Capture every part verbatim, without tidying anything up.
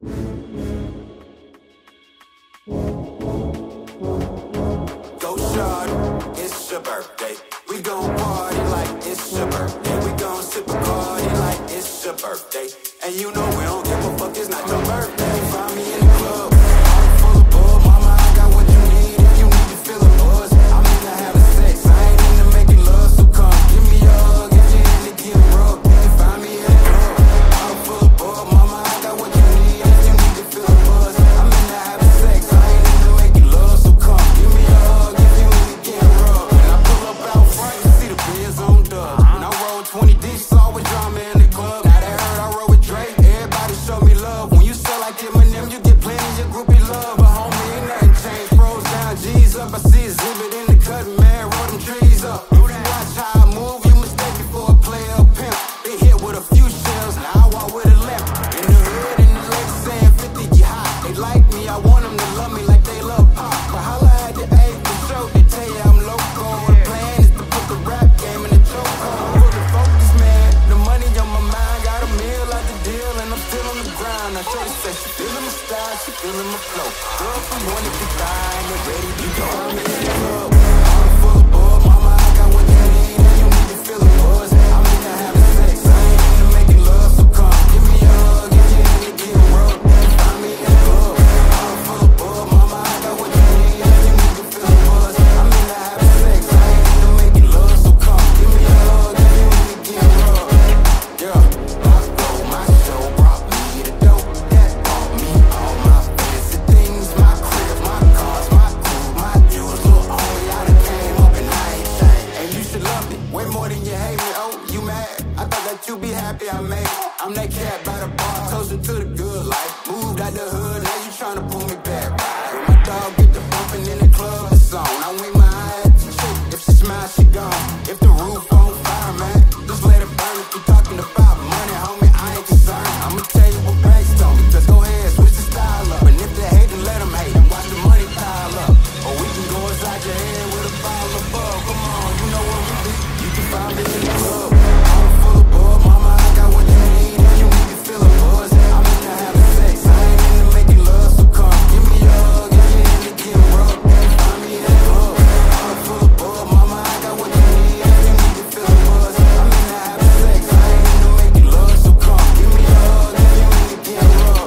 Go shawty, it's your birthday. We gon' party like it's your birthday. We gon' sip a party like it's your birthday. And you know we don't give a fuck, it's not your birthday. Find me in the club, I'm full of bug. Mama, I got what you need if you need to feel a buzz. I'm into having sex, I ain't into making love. So come, give me a hug if you're into getting rough. You can find me in the club, I'm full of bug. Mama, I got what you need if you need to feel a buzz. I'm into having sex, I ain't into making love. So come, give me a hug if you into getting rough. And I pull up out front, you see the Benz on dub. And I roll twenty deep, so always drama in the club. Now they heard I roll with Dre, everybody show me love. When you sell like Eminem, you get plenty of groupie love. But homie, ain't nothing changed, froze down, G's up. I see exhibit in the cut, man, roll them trees up. You watch how I move, you mistake me for a player or pimp. They hit with a few shells, now I walk with a limp. In the hood, in the lake, saying fifty, you hot. They like me, I want them to love me like they love pop. But holla at the A for show, they tell you I'm loco. The plan is to put the rap game in the choke. Fully focused, man, the money on my mind. Got a meal out the deal, and I'm still on the grind. Now shorty said she feeling my style, she feeling my flow. Girl from one to five, and ready to go. I'm in the club, I'm full of bug. Mama, I got what you need, and you need to feel a buzz. I'm into having sex, I ain't into making love. So come, give me a hug if you into getting rough. Find me in the club, I'm full of bug. Mama, I got what you need, and you need to feel a buzz. I'm into having sex, I ain't into making love. So come, give me a hug if you into getting rough. Yeah, my flow, my show brought me the dope that brought me all my fancy things. My crib, my cars, my crew, my jewels. Look, only I done came up and I ain't changed. And you should love me way more than you hate me. Oh, you mad? I thought that you be happy I made it. I'm that cat by the bar, toasting to the good life. Moved out the hood, now you tryna pull me back. When my dog get the bumping in the club, it's on. I wink my eye at the chick, if she smile, she gone. If the roof on fire, man, just let it burn. If you talking about money, homie, I ain't concerned. I'ma tell you what banks told me, just go ahead, switch the style up. And if they hate, then let them hate, and watch the money pile up. Or we can go inside your head with a bottle of bug. Come on, you know what we do. You can find me in the club, I'm full of bug. Mama, I got what you need, and you need to feel a buzz. I'm into having sex, I ain't into making love. So come, give me a hug if you into getting rough. Find me in the club, I'm full of bug. Mama, I got what you need, and you need to feel a buzz. I'm into having sex, I ain't into making love. So come, give me a hug if you into getting rough.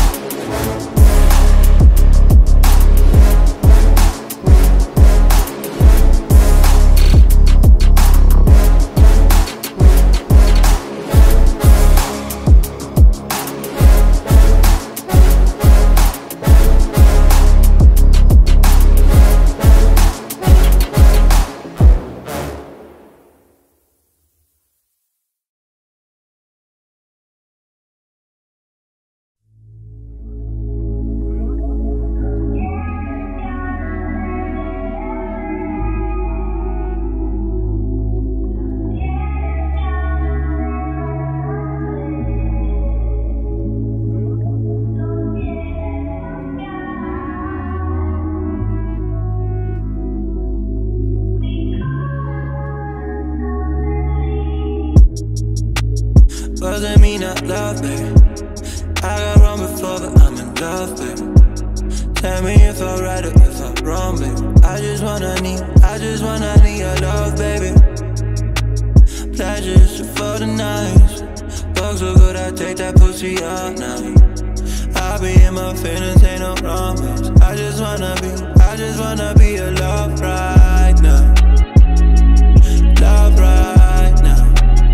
Wasn't me not love, baby. I got wrong before, but I'm in love, baby. Tell me if I'm right or if I'm wrong, baby. I just wanna need, I just wanna need your love, baby. Pleasures for the night. Fuck so good, I take that pussy all night. I be in my feelings, ain't no romance. I just wanna be, I just wanna be your love right now. Love right now.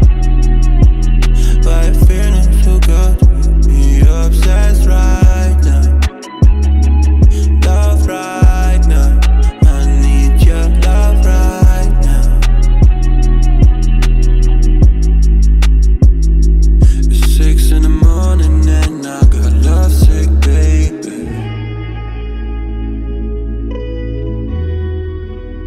Why you feeling so good to me? You're obsessed right now. Love right now. I need your love right now. It's six in the morning and I got love sick, baby.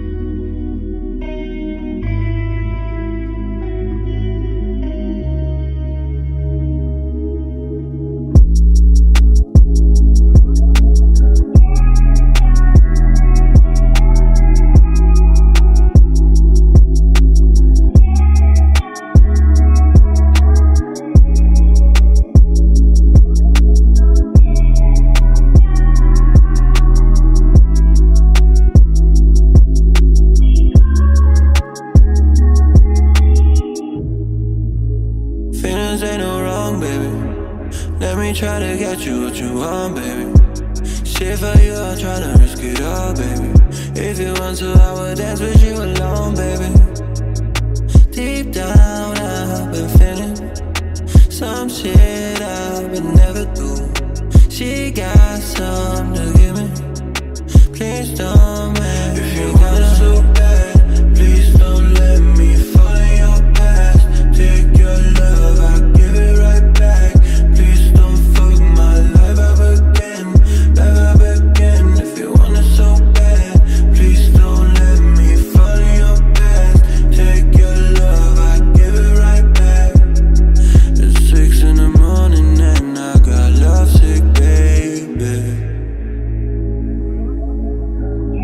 try to get you what you want, baby. Shit for you, I'll try to risk it all, baby. If you want to, I will dance with you alone, baby. Deep down, I've been feeling some shit I would never do. She got some to give me. Please don't make If you me want it so bad, please don't let me fall in your past. Take your love, I'll give it right back. Please don't fuck my life up again, life up again. If you want it so bad, please don't let me fall in your past. Take your love, I'll give it right back. It's six in the morning and I got lovesick, baby.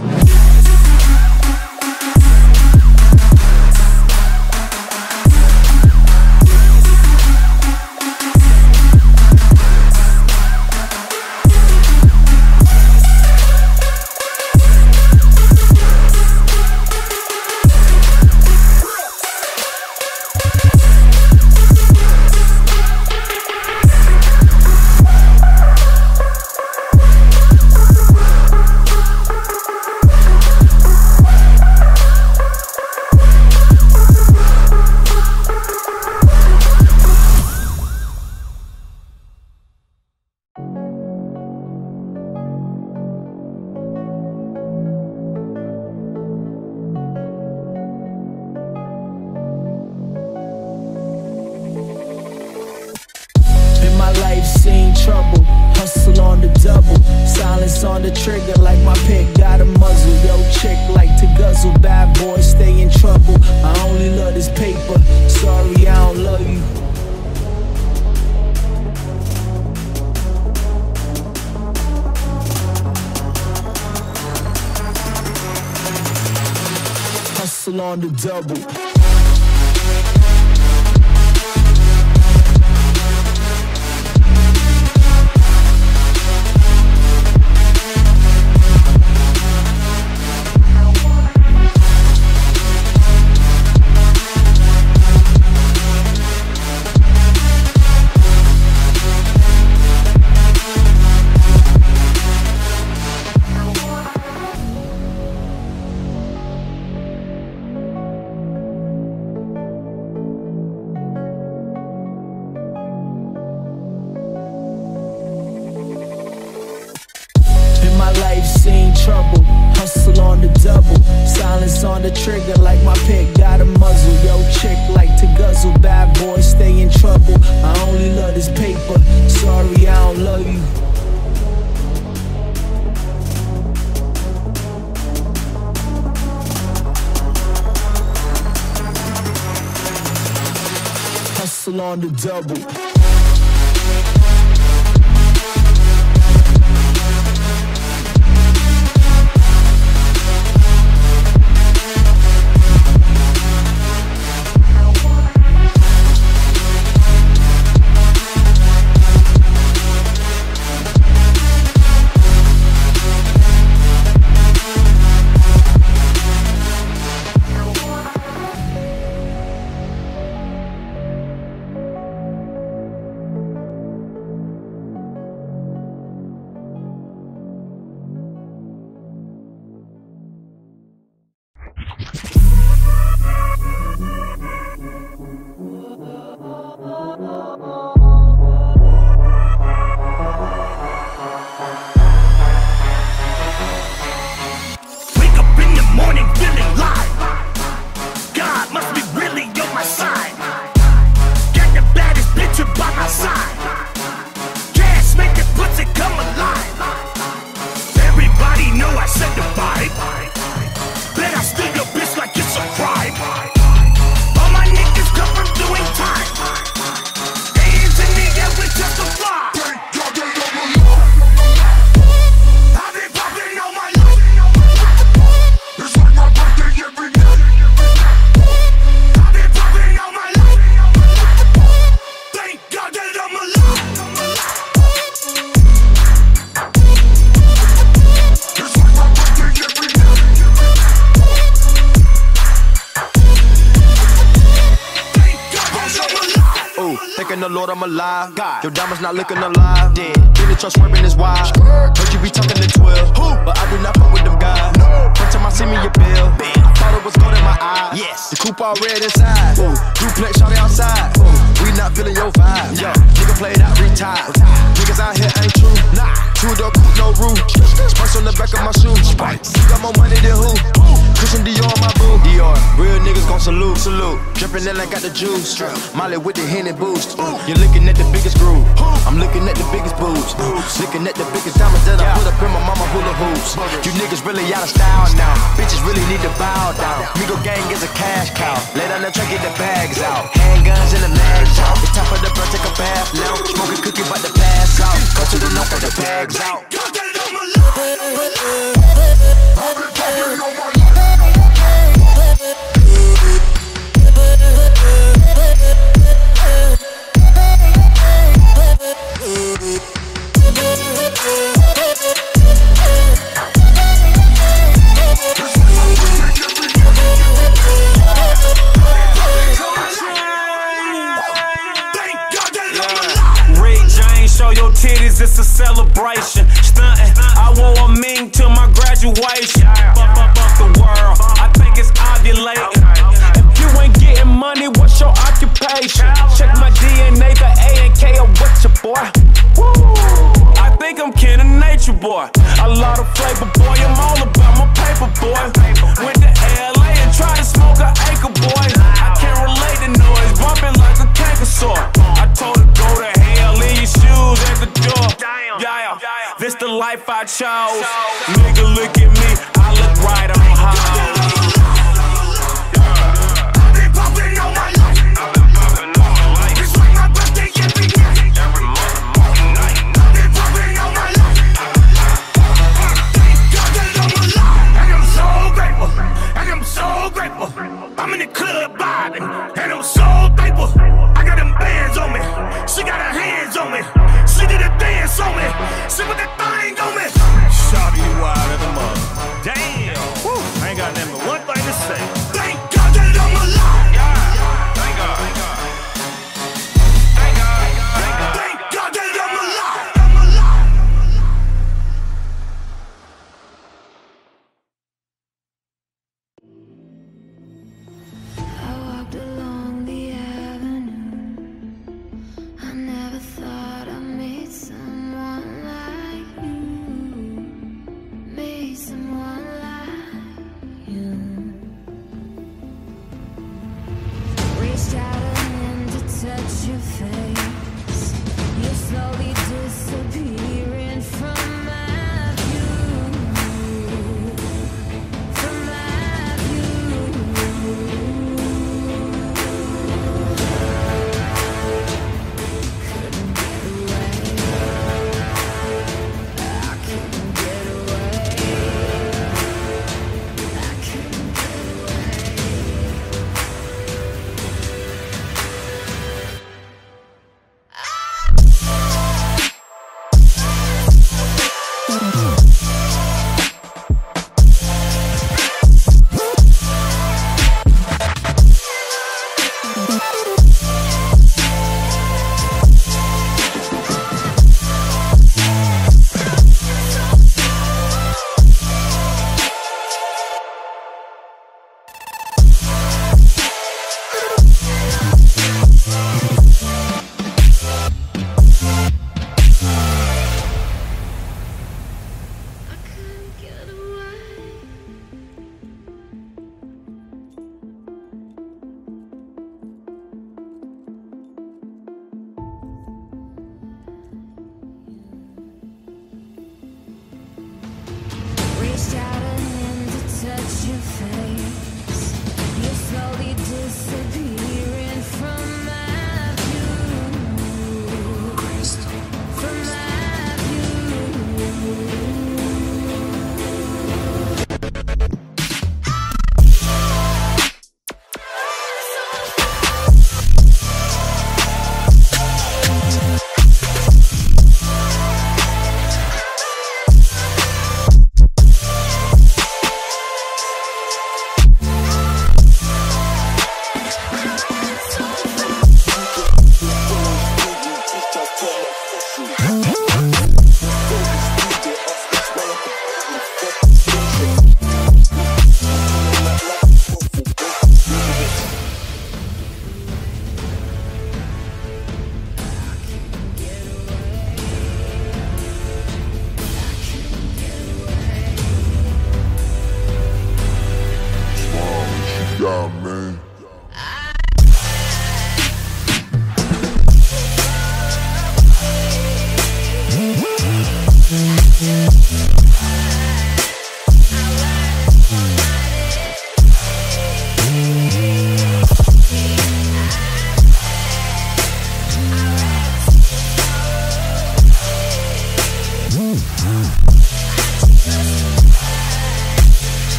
Trouble, hustle on the double, silence on the trigger like my pick got a muzzle. Yo, chick like to guzzle, bad boy stay in trouble. I only love this paper, sorry I don't love you. Hustle on the double. Seen trouble, hustle on the double, silence on the trigger like my pick got a muzzle. Yo, chick like to guzzle, bad boy stay in trouble. I only love this paper, sorry I don't love you. Hustle on the double. The Lord, I'm alive. God. Your diamond's not looking alive. Dead. In the truck swerving is wild. Heard you be talking to twelve. Who? But I do not fuck with them guys. No. First time I see me, your bill. Bam. Thought it was gold in my eye. Yes. The coupe all red inside. Ooh. Duplex shot outside. Ooh. We not feeling your vibe. Nah. Yo, nigga played out, retired. Niggas out here ain't true. Nah. Two door coupe, no roof. Spice on the back of my shoes. Spice. Got more money than who? Christian Dior, my boo. Dior. Real niggas gon' salute. Salute. Drippin' in like got the juice. Molly with the Henny boost. Ooh. You're looking at the biggest groove. I'm looking at the biggest boobs. Looking at the biggest diamonds that I put up in my mama hula hoops. You niggas really out of style now. Bitches really need to bow down. Migo gang is a cash cow. Lay down the truck, get the bags out. Handguns in the mags out. It's time for the bird, take a bath now. Smoke a cookie, but the pass out. Go to the north, for the bags out. situation. Fuck, fuck, fuck the world. I think it's ovulating. If you ain't getting money, what's your occupation? Check my D N A, the A and K of what your boy. Woo. I think I'm kin of nature, boy. A lot of flavor, boy. I'm all about my paper, boy. Went to L A and tried to smoke an acre, boy. I can't relate to noise, bumping like a canker sore. I told her go to hell, leave your shoes at the door. Yeah, this the life I chose. Nigga, look at me, I look right on high. I'm in the club vibing, and I'm so thankful. I got them bands on me, she got her hands on me. She did a dance on me, she put that thing on me. Shawty, you wild as a mother. Damn, whew. I ain't got nothing but one thing to say. Thank God that I'm alive. Yeah. Thank God. Thank God. Thank God. Thank God. Thank God that I'm alive. I'm alive. I walked along the avenue. I never thought I'd meet someone like you. Meet someone like you. Reached out a hand to touch your face. You're slowly disappearing from my view. From my view. Couldn't get away. I couldn't get away. I couldn't get Reached out a hand to touch your face. You're slowly disappearing from my view. From my view.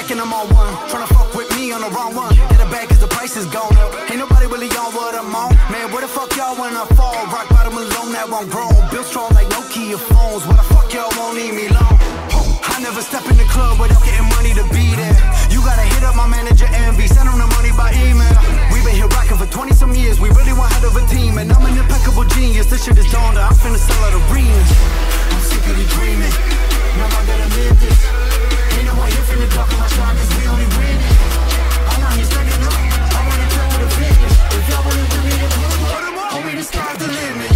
thinking I'm on one. Tryna fuck with me on the wrong one. Get it back cause the price is gone up. Ain't nobody really on what I'm on. Man, where the fuck y'all when I fall? Rock bottom alone, that won't grow. Built strong like Nokia phones. Where the fuck y'all won't leave me alone? I never step in the club without getting money to be there. You gotta hit up my manager Envy, send him the money by email. We been here rocking for twenty some years. We really one head of a team, and I'm an impeccable genius. This shit is dawned. I'm finna sell out arenas. I'm sick of the dreaming. Now I gotta live this. Ain't no one here finna talk in my shot, cause we only win. I'm not here stacking up. I wanna try with a finish. If y'all wanna do me, then homie, the sky's the limit.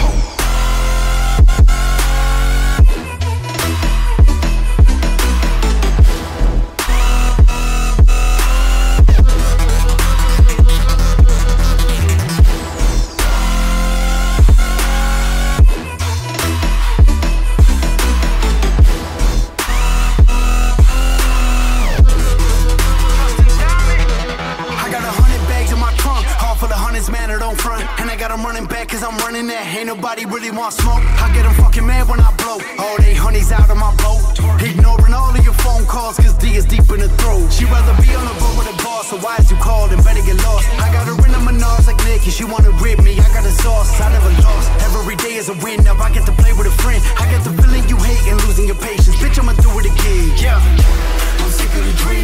Cause I'm running that, ain't nobody really want smoke. I get them fucking mad when I blow. All they honeys out of my boat. Ignoring all of your phone calls, cause D is deep in the throat. She rather be on the road with a boss, so why is you called and better get lost? I got her in a Menards like Nicki, she wanna rip me, I got a sauce, I never lost. Every day is a win, now I get to play with a friend. I get the feeling you hate and losing your patience, bitch I'ma do it again, yeah. I'm sick of the dream.